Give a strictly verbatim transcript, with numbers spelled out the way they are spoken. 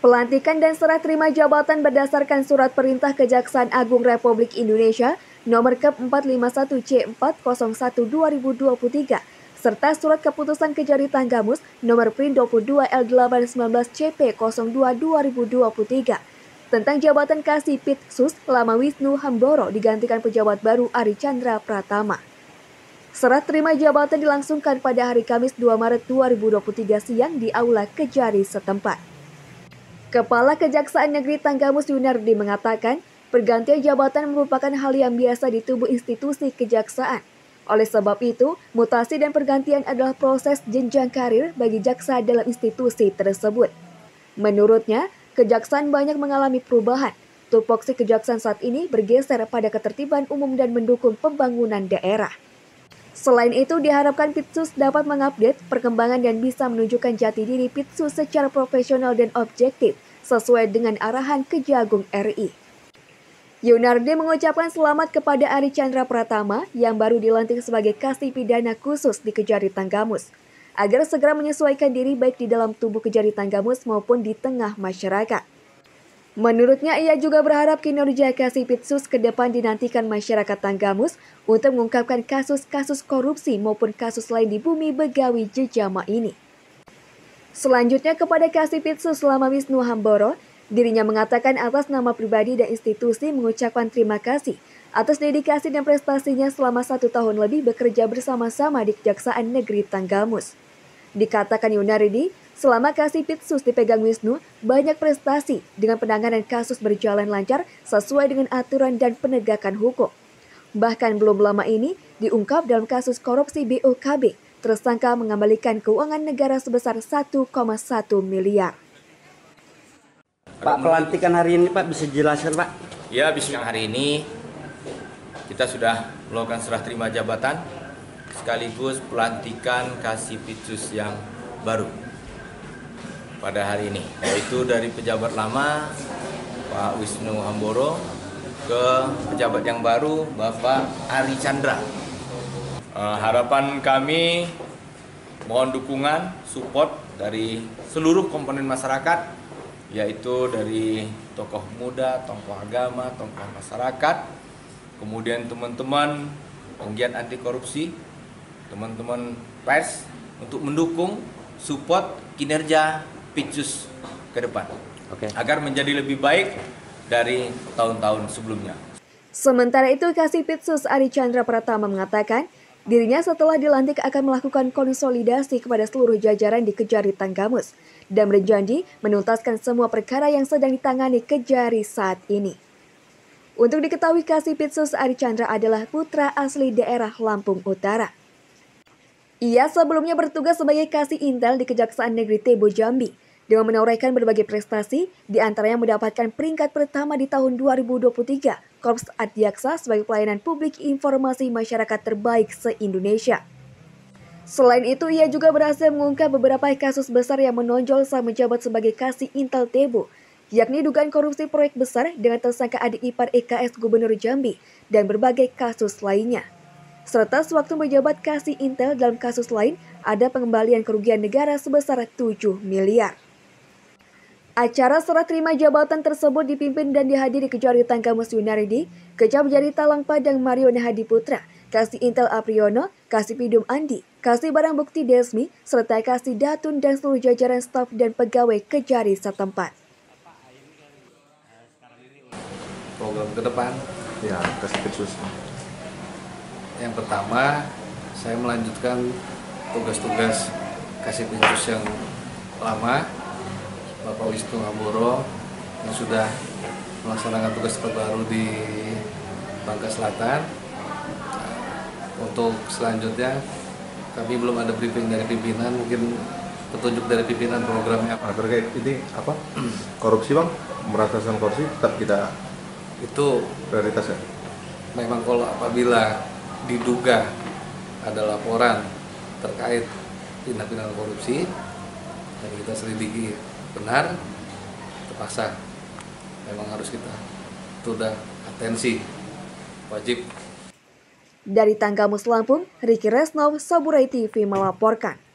Pelantikan dan serah terima jabatan berdasarkan Surat Perintah Kejaksaan Agung Republik Indonesia Nomor K empat lima satu C empat nol satu dua ribu dua puluh tiga serta Surat Keputusan Kejari Tanggamus Nomor P R I N dua puluh dua L delapan sembilan belas C P nol dua dua ribu dua puluh tiga tentang jabatan Kasipitsus Lama Wisnu Hamboro digantikan pejabat baru Ari Chandra Pratama. Serah terima jabatan dilangsungkan pada hari Kamis dua Maret dua ribu dua puluh tiga siang di Aula Kejari setempat. Kepala Kejaksaan Negeri Tanggamus Yunardi mengatakan, pergantian jabatan merupakan hal yang biasa di tubuh institusi kejaksaan. Oleh sebab itu, mutasi dan pergantian adalah proses jenjang karir bagi jaksa dalam institusi tersebut. Menurutnya, kejaksaan banyak mengalami perubahan. Tupoksi kejaksaan saat ini bergeser pada ketertiban umum dan mendukung pembangunan daerah. Selain itu, diharapkan Pitsus dapat mengupdate perkembangan dan bisa menunjukkan jati diri Pitsus secara profesional dan objektif sesuai dengan arahan Kejagung R I. Yunardi mengucapkan selamat kepada Ari Chandra Pratama yang baru dilantik sebagai Kasih Pidana Khusus di Kejari Tanggamus, agar segera menyesuaikan diri baik di dalam tubuh Kejari Tanggamus maupun di tengah masyarakat. Menurutnya, ia juga berharap kinerja Kasipitsus ke depan dinantikan masyarakat Tanggamus untuk mengungkapkan kasus-kasus korupsi maupun kasus lain di bumi Begawi Jejama ini. Selanjutnya kepada Kasipitsus Lama Wisnu Hamboro, dirinya mengatakan atas nama pribadi dan institusi mengucapkan terima kasih atas dedikasi dan prestasinya selama satu tahun lebih bekerja bersama-sama di Kejaksaan Negeri Tanggamus. Dikatakan Yunardi, selama Kasipitsus dipegang Wisnu, banyak prestasi dengan penanganan kasus berjalan lancar sesuai dengan aturan dan penegakan hukum. Bahkan belum lama ini diungkap dalam kasus korupsi B O K B, tersangka mengembalikan keuangan negara sebesar satu koma satu miliar. Pak, pelantikan hari ini Pak bisa jelaskan Pak? Ya, bismillah, hari ini kita sudah melakukan serah terima jabatan sekaligus pelantikan Kasipitsus yang baru pada hari ini, yaitu dari pejabat lama Pak Wisnu Hamboro ke pejabat yang baru Bapak Ari Chandra. Uh, harapan kami mohon dukungan, support dari seluruh komponen masyarakat, yaitu dari tokoh muda, tokoh agama, tokoh masyarakat, kemudian teman-teman penggiat anti korupsi, teman-teman pers untuk mendukung, support kinerja Pitsus ke depan, okay, agar menjadi lebih baik dari tahun-tahun sebelumnya. Sementara itu, Kasipitsus Ari Chandra Pratama mengatakan, dirinya setelah dilantik akan melakukan konsolidasi kepada seluruh jajaran di Kejari Tanggamus dan berjanji menuntaskan semua perkara yang sedang ditangani Kejari saat ini. Untuk diketahui, Kasipitsus Ari Chandra adalah putra asli daerah Lampung Utara. Ia sebelumnya bertugas sebagai Kasih Intel di Kejaksaan Negeri Tebo Jambi dengan menorehkan berbagai prestasi, diantaranya mendapatkan peringkat pertama di tahun dua ribu dua puluh tiga Korps Adjaksa sebagai pelayanan publik informasi masyarakat terbaik se-Indonesia. Selain itu, ia juga berhasil mengungkap beberapa kasus besar yang menonjol saat menjabat sebagai Kasih Intel Tebo, yakni dugaan korupsi proyek besar dengan tersangka adik ipar E K S Gubernur Jambi dan berbagai kasus lainnya. Serta sewaktu menjabat Kasih Intel dalam kasus lain, ada pengembalian kerugian negara sebesar tujuh miliar. Acara serah terima jabatan tersebut dipimpin dan dihadiri Kejari Tanggamus Yunardi, Kejab Jari Talang Padang Marion Hadi Putra, Kasih Intel Apriyono, Kasih Pidum Andi, Kasih Barang Bukti Desmi, serta Kasih Datun dan seluruh jajaran staf dan pegawai Kejari setempat. Program ke depan, ya, Kasipitsus. Yang pertama, saya melanjutkan tugas-tugas Kasipitsus yang lama, Bapak Wisnu Hamboro yang sudah melaksanakan tugas terbaru di Bangka Selatan. Untuk selanjutnya, kami belum ada briefing dari pimpinan, mungkin petunjuk dari pimpinan programnya. Nah, terkait ini apa? Korupsi Bang, pemberantasan korupsi tetap kita itu prioritas ya? Memang kalau apabila diduga ada laporan terkait tindak pidana korupsi dan kita selidiki benar, terpaksa memang harus kita itu udah atensi wajib. Dari Tanggamus Lampung, Riki Resnov, Saburai T V melaporkan.